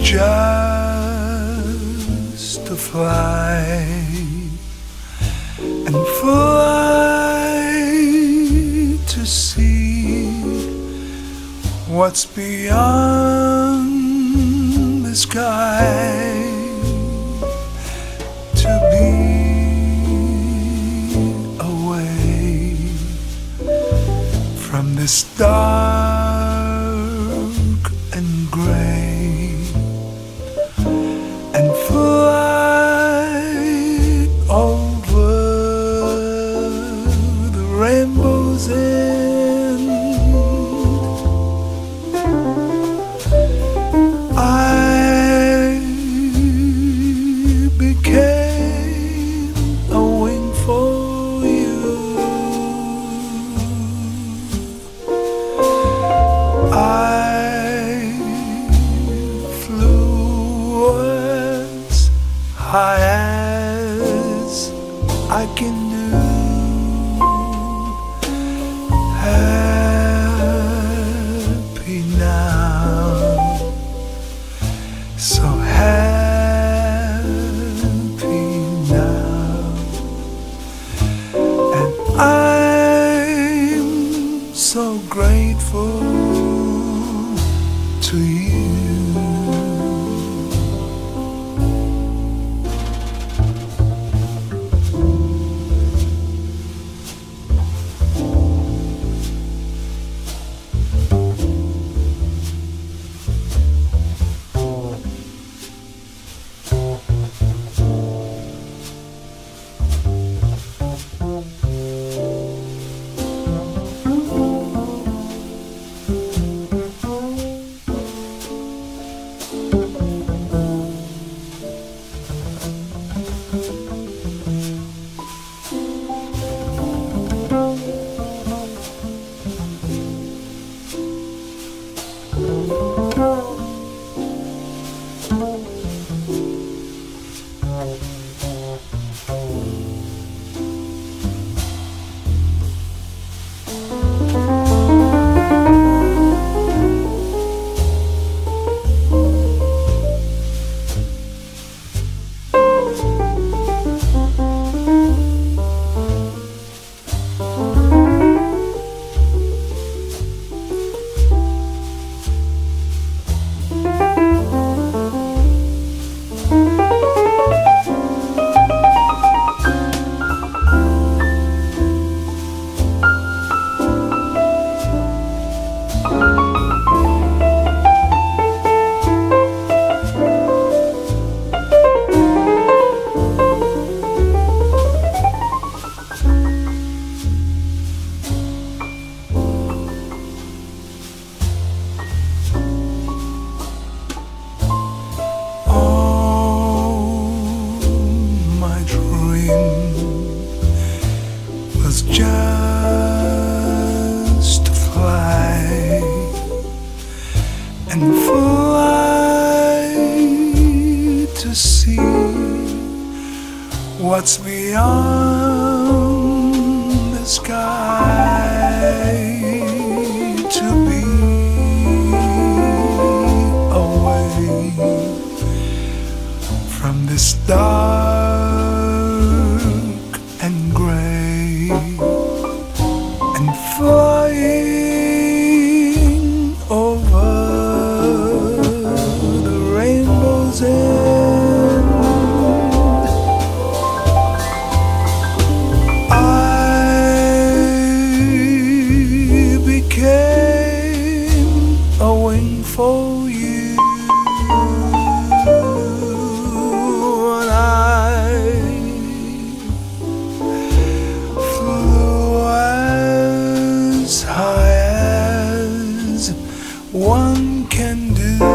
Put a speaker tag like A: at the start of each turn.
A: just to fly and fly to see what's beyond the sky, to be away from this dark and gray, and fly over the rainbow's end. I became a wing for you. I flew as high as I can do. Happy now, so happy now, and I'm so grateful to you. Just to fly and fly to see what's beyond the sky, to be away from this dark and gray, and flying over the rainbow's end. I became a wing for you, and I flew as high as one can do.